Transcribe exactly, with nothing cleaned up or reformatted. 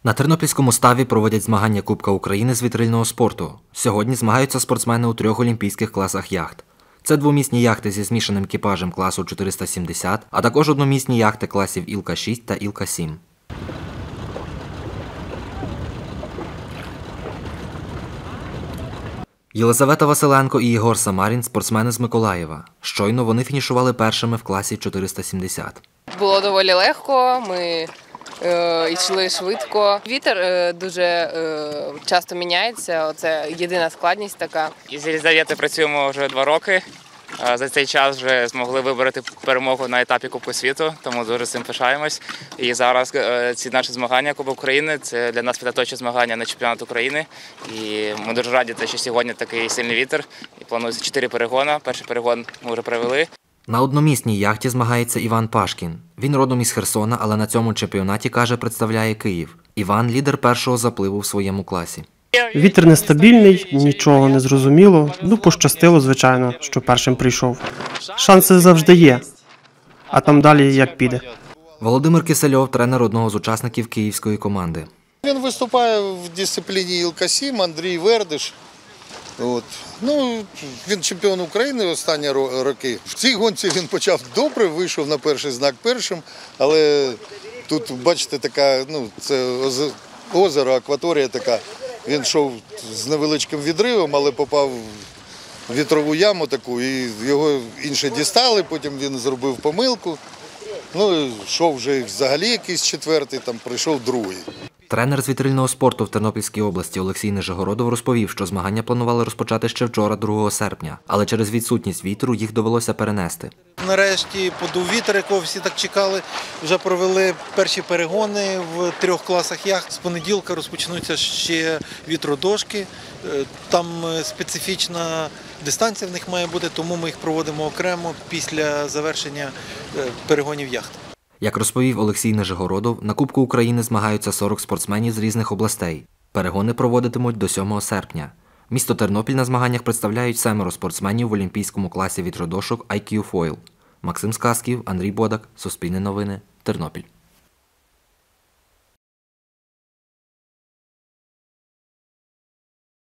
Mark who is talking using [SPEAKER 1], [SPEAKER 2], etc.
[SPEAKER 1] На Тернопільському ставі проводять змагання Кубка України з вітрильного спорту. Сьогодні змагаються спортсмени у трьох олімпійських класах яхт. Це двомісні яхти зі змішаним екіпажем класу чотириста сімдесят, а також одномісні яхти класів Ілка шість та Ілка сім. Єлизавета Василенко і Єгор Самарін – спортсмени з Миколаєва. Щойно вони фінішували першими в класі чотириста сімдесят.
[SPEAKER 2] Було доволі легко, ми е, йшли швидко. Вітер е, дуже е, часто міняється, це єдина складність така.
[SPEAKER 3] Із Єлизаветою працюємо вже два роки. За цей час вже змогли вибороти перемогу на етапі Кубку світу, тому дуже цим пишаємось. І зараз ці наші змагання Кубок України – це для нас підготовчі змагання на чемпіонат України. І ми дуже раді, що сьогодні такий сильний вітер. І планується чотири перегони. Перший перегон ми вже провели.
[SPEAKER 1] На одномісній яхті змагається Іван Пашкін. Він родом із Херсона, але на цьому чемпіонаті, каже, представляє Київ. Іван – лідер першого запливу в своєму класі.
[SPEAKER 4] Вітер нестабільний, нічого не зрозуміло. Ну, пощастило, звичайно, що першим прийшов. Шанси завжди є, а там далі як піде.
[SPEAKER 1] Володимир Кисельов – тренер одного з учасників київської команди.
[SPEAKER 5] Він виступає в дисципліні Ілка сім, Андрій Вердиш. От. Ну, він чемпіон України останні роки. В цій гонці він почав добре, вийшов на перший знак першим, але тут, бачите, така, ну, це озеро, акваторія така. Він йшов з невеличким відривом, але попав в вітрову яму таку, і його інші дістали, потім він зробив помилку. Ну, йшов вже взагалі якийсь четвертий, там прийшов другий.
[SPEAKER 1] Тренер з вітрильного спорту в Тернопільській області Олексій Нижегородов розповів, що змагання планували розпочати ще вчора, другого серпня, але через відсутність вітру їх довелося перенести.
[SPEAKER 6] Нарешті подув вітер, якого всі так чекали. Вже провели перші перегони в трьох класах яхт. З понеділка розпочнуться ще вітродошки. Там специфічна дистанція в них має бути, тому ми їх проводимо окремо після завершення перегонів яхт.
[SPEAKER 1] Як розповів Олексій Нижегородов, на Кубку України змагаються сорок спортсменів з різних областей. Перегони проводитимуть до сьомого серпня. Місто Тернопіль на змаганнях представляють семеро спортсменів в олімпійському класі вітродошок ай кью Foil. Максим Сказків, Андрій Бодак, Суспільне новини, Тернопіль.